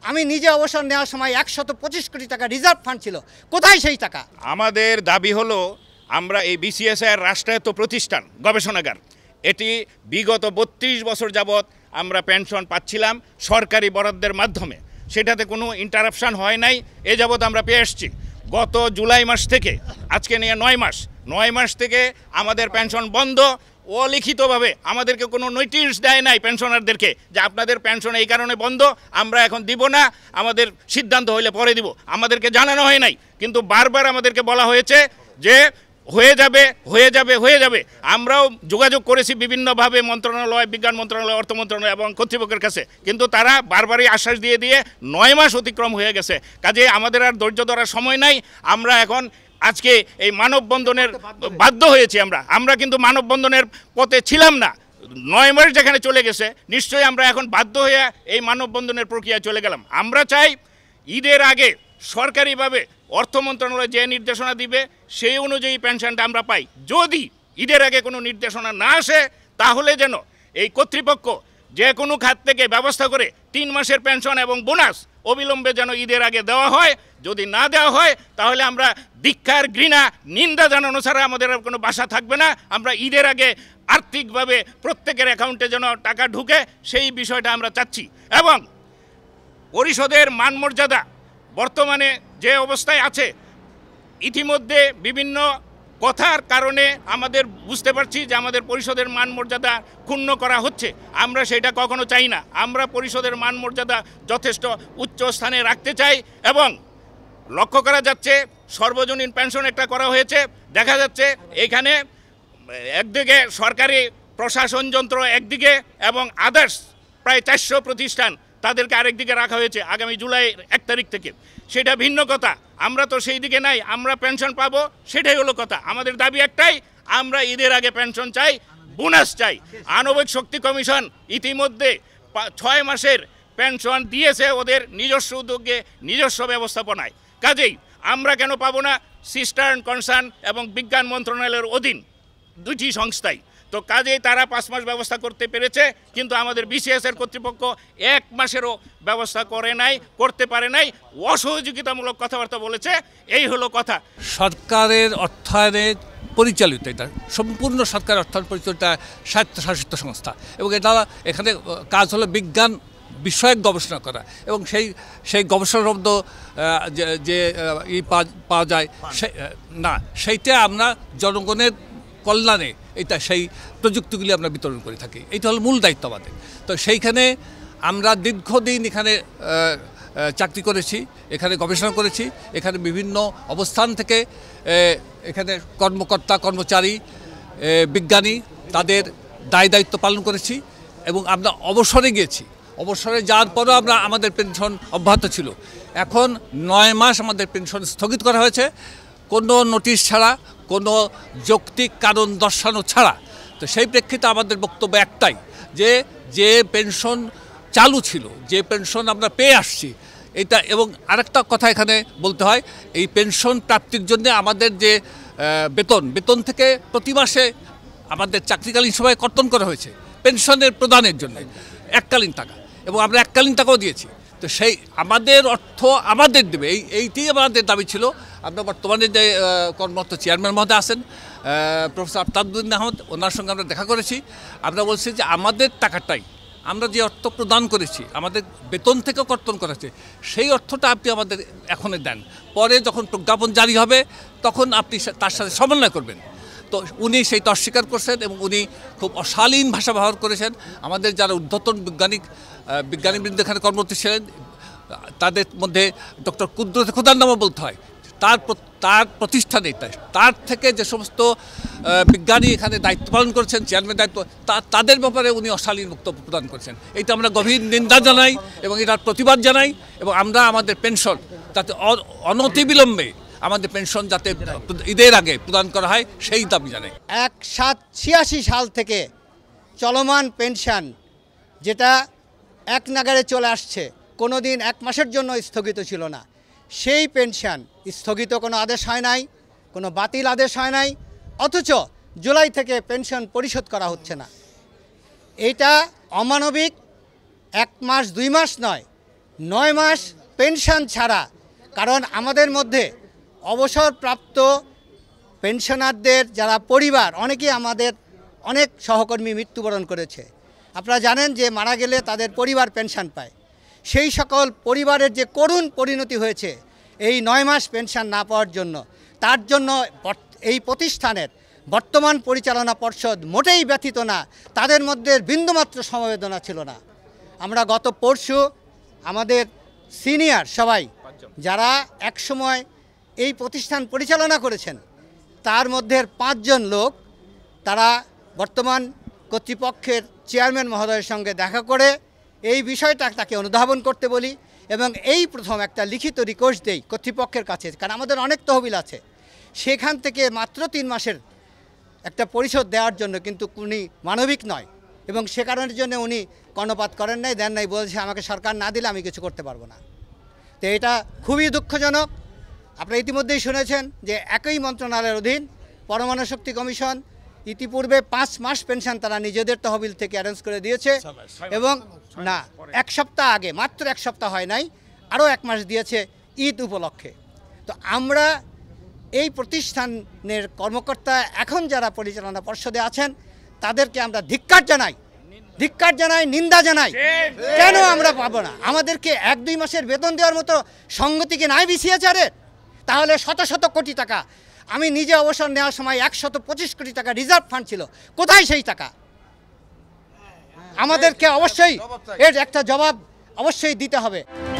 আমি নিজে অবসর নেওয়ার সময় 125 কোটি টাকা রিজার্ভ ফান্ড ছিল, কোথায় সেই টাকা? আমাদের দাবি হলো আমরা এই বিসিএসআই রাষ্ট্রায়ত্ত প্রতিষ্ঠান গবেষণাগার, এটি বিগত 32 বছর যাবৎ আমরা পেনশন পাচ্ছিলাম সরকারি বরাদ্দের মাধ্যমে, সেটাতে কোনো ইন্টারাপশান হয় নাই, এ যাবৎ আমরা পেয়ে আসছি। গত জুলাই মাস থেকে আজকে নিয়ে 9 মাস থেকে আমাদের পেনশন বন্ধ। অলিখিতভাবে আমাদেরকে কোনো নোটিশ দেয় নাই পেনশনারদেরকে যে আপনাদের পেনশন এই কারণে বন্ধ, আমরা এখন দিব না, আমাদের সিদ্ধান্ত হইলে পরে দিব, আমাদেরকে জানানো হয় নাই। কিন্তু বারবার আমাদেরকে বলা হয়েছে যে হয়ে যাবে হয়ে যাবে হয়ে যাবে। আমরাও যোগাযোগ করেছি বিভিন্নভাবে মন্ত্রণালয়, বিজ্ঞান মন্ত্রণালয়, অর্থ মন্ত্রণালয় এবং কর্তৃপক্ষের কাছে, কিন্তু তারা বারবারই আশ্বাস দিয়ে 9 মাস অতিক্রম হয়ে গেছে। কাজে আমাদের আর ধৈর্য ধরার সময় নাই। আমরা এখন আজকে এই মানববন্ধনের বাধ্য হয়েছি। আমরা কিন্তু মানববন্ধনের পথে ছিলাম না। 9 মাস যেখানে চলে গেছে, নিশ্চয়ই আমরা এখন বাধ্য হয়ে এই মানববন্ধনের প্রক্রিয়ায় চলে গেলাম। আমরা চাই ঈদের আগে সরকারিভাবে অর্থ মন্ত্রণালয় যে নির্দেশনা দিবে সেই অনুযায়ী পেনশনটা আমরা পাই। যদি ঈদের আগে কোনো নির্দেশনা না আসে, তাহলে যেন এই কর্তৃপক্ষ যে কোনো খাত থেকে ব্যবস্থা করে 3 মাসের পেনশন এবং বোনাস অবিলম্বে যেন ঈদের আগে দেওয়া হয়। যদি না দেওয়া হয় তাহলে আমরা ধিক্কার, ঘৃণা, নিন্দা জানানো ছাড়া আমাদের আর কোনো ভাষা থাকবে না। আমরা ঈদের আগে আর্থিকভাবে প্রত্যেকের অ্যাকাউন্টে যেন টাকা ঢুকে সেই বিষয়টা আমরা চাচ্ছি। এবং পরিষদের মানমর্যাদা বর্তমানে যে অবস্থায় আছে, ইতিমধ্যে বিভিন্ন কথার কারণে আমাদের বুঝতে পারছি যে আমাদের পরিষদের মান মর্যাদা ক্ষুণ্ণ করা হচ্ছে। আমরা সেটা কখনো চাই না। আমরা পরিষদের মান মর্যাদা যথেষ্ট উচ্চ স্থানে রাখতে চাই। এবং লক্ষ্য করা যাচ্ছে সর্বজনীন পেনশন একটা করা হয়েছে, দেখা যাচ্ছে এখানে একদিকে সরকারি প্রশাসন যন্ত্র একদিকে এবং আদার্স প্রায় 400 প্রতিষ্ঠান তাদেরকে আরেক দিকে রাখা হয়েছে আগামী জুলাই 1 তারিখ থেকে। সেটা ভিন্ন কথা, আমরা তো সেই দিকে নাই, আমরা পেনশন পাবো, সেটাই হলো কথা। আমাদের দাবি একটাই, আমরা ঈদের আগে পেনশন চাই, বোনাস চাই। আণবিক শক্তি কমিশন ইতিমধ্যে 6 মাসের পেনশন দিয়েছে ওদের নিজস্ব উদ্যোগে, নিজস্ব ব্যবস্থাপনায়। কাজেই আমরা কেন পাবো না? সিস্টার্ন কনসার্ন এবং বিজ্ঞান মন্ত্রণালয়ের অধীন 2টি সংস্থাই তো, কাজেই তারা 5 মাস ব্যবস্থা করতে পেরেছে, কিন্তু আমাদের বিসিএসের কর্তৃপক্ষ 1 মাসেরও ব্যবস্থা করতে পারে নাই, অসহযোগিতামূলক কথাবার্তা বলেছে। এই হলো কথা। সরকারের অর্থায়নে পরিচালিত, এটা সম্পূর্ণ সরকার অর্থায়ন পরিচালিত স্বায়ত্তশাসিত সংস্থা, এবং এটা এখানে কাজ হলো বিজ্ঞান বিষয়ক গবেষণা করা, এবং সেই গবেষণার মধ্যে যে পাওয়া যায় না, সেইটা আমরা জনগণের কল্যাণে সেই প্রযুক্তিগুলি আমরা বিতরণ করে থাকি। এইটা হলো মূল দায়িত্ব আমাদের। তো সেইখানে আমরা দীর্ঘদিন এখানে চাকরি করেছি, এখানে গবেষণা করেছি, এখানে বিভিন্ন অবস্থান থেকে এখানে কর্মকর্তা, কর্মচারী, বিজ্ঞানী তাদের দায়িত্ব পালন করেছি, এবং আমরা অবসরে গিয়েছি। অবসরে যাওয়ার পরও আমাদের পেনশন অব্যাহত ছিল। এখন 9 মাস আমাদের পেনশন স্থগিত করা হয়েছে, কোনো নোটিশ ছাড়া, কোনো যৌক্তিক কারণ দর্শানো ছাড়া। তো সেই প্রেক্ষিতে আমাদের বক্তব্য একটাই, যে পেনশন চালু ছিল, যে পেনশন আমরা পেয়ে আসছি এটা, এবং আরেকটা কথা এখানে বলতে হয়, এই পেনশন প্রাপ্তির জন্য আমাদের যে বেতন থেকে প্রতি মাসে আমাদের চাকরিকালীন সময় কর্তন করা হয়েছে পেনশনের প্রদানের জন্য এককালীন টাকা, এবং আমরা এককালীন টাকাও দিয়েছি। তো সেই আমাদের অর্থ আমাদের দেবে, এইটাই আমাদের দাবি ছিল। আমরা বর্তমানে যে কর্মরত চেয়ারম্যান মহোদয় আছেন প্রফেসর আফতাবউদ্দিন আহমদ, ওনার সঙ্গে আমরা দেখা করেছি। আমরা বলছি যে আমাদের টাকাটাই, আমরা যে অর্থ প্রদান করেছি, আমাদের বেতন থেকে কর্তন করেছে, সেই অর্থটা আপনি আমাদের এখনই দেন, পরে যখন প্রজ্ঞাপন জারি হবে তখন আপনি তার সাথে সমন্বয় করবেন। তো উনি সেইটা অস্বীকার করছেন, এবং উনি খুব অশালীন ভাষা ব্যবহার করেছেন। আমাদের যারা ঊর্ধ্বতন বিজ্ঞানীবৃন্দ এখানে কর্মরত ছিলেন, তাদের মধ্যে ডক্টর কুদরত খোদার নামও বলতে হয়, তার প্রতিষ্ঠানে তার থেকে যে সমস্ত বিজ্ঞানী এখানে দায়িত্ব পালন করেছেন, চেয়ারম্যান দায়িত্ব, তাদের ব্যাপারে উনি অশালীন বক্তব্য প্রদান করেছেন। এটা আমরা গভীর নিন্দা জানাই এবং এটার প্রতিবাদ জানাই, এবং আমরা আমাদের পেনশন যাতে অনতিবিলম্বে আমাদের পেনশন যাতে ঈদের আগে প্রদান করা হয় সেই দাবি জানাই। 1786 সাল থেকে চলমান পেনশন, যেটা এক নাগারে চলে আসছে, কোনো দিন 1 মাসের জন্য স্থগিত ছিল না, সেই পেনশন স্থগিত কোনো আদেশ হয় নাই, কোনো বাতিল আদেশ হয় নাই, অথচ জুলাই থেকে পেনশন পরিশোধ করা হচ্ছে না। এটা অমানবিক। 1 মাস 2 মাস নয়, 9 মাস পেনশন ছাড়া, কারণ আমাদের মধ্যে অবসরপ্রাপ্ত পেনশনারদের যারা পরিবার, অনেকেই আমাদের অনেক সহকর্মী মৃত্যুবরণ করেছে। আপনারা জানেন যে মারা গেলে তাদের পরিবার পেনশন পায়। সেই সকল পরিবারের যে করুণ পরিণতি হয়েছে এই 9 মাস পেনশন না পাওয়ার জন্য, তার জন্য এই প্রতিষ্ঠানের বর্তমান পরিচালনা পর্ষদ মোটেই ব্যথিত না, তাদের মধ্যে বিন্দুমাত্র সমবেদনা ছিল না। আমরা গত পরশু আমাদের সিনিয়র সবাই যারা একসময় এই প্রতিষ্ঠান পরিচালনা করেছেন, তার মধ্যে 5 জন লোক তারা বর্তমান কর্তৃপক্ষের চেয়ারম্যান মহোদয়ের সঙ্গে দেখা করে এই বিষয়টা তাকে অনুধাবন করতে বলি এবং এই প্রথম একটা লিখিত রিকোয়েস্ট দেই কর্তৃপক্ষের কাছে, কারণ আমাদের অনেক তহবিল আছে, সেখান থেকে মাত্র 3 মাসের একটা পরিশোধ দেওয়ার জন্য, কিন্তু উনি মানবিক নয় এবং সে কারণের জন্য উনি কর্ণপাত করেন নাই, দেন নাই, বলছে আমাকে সরকার না দিলে আমি কিছু করতে পারবো না। তো এটা খুবই দুঃখজনক। আপনারা ইতিমধ্যেই শুনেছেন যে একই মন্ত্রণালয়ের অধীন পরমাণু শক্তি কমিশন ইতিপূর্বে 5 মাস পেনশন তারা নিজেদের তহবিল থেকে অ্যারেঞ্জ করে দিয়েছে এবং না 1 সপ্তাহ আগে, মাত্র 1 সপ্তাহ হয় নাই, আরও 1 মাস দিয়েছে ঈদ উপলক্ষে। তো আমরা এই প্রতিষ্ঠানের কর্মকর্তা এখন যারা পরিচালনা পর্ষদে আছেন তাদেরকে আমরা ধিক্কার জানাই, নিন্দা জানাই। কেন আমরা পাবো না? আমাদেরকে 1-2 মাসের বেতন দেওয়ার মতো সঙ্গতি কি নাই বিসিএসআরের? তাহলে শত শত কোটি টাকা, আমি নিজে অবসর নেওয়ার সময় 125 কোটি টাকা রিজার্ভ ফান্ড ছিল, কোথায় সেই টাকা? আমাদেরকে অবশ্যই এর একটা জবাব অবশ্যই দিতে হবে।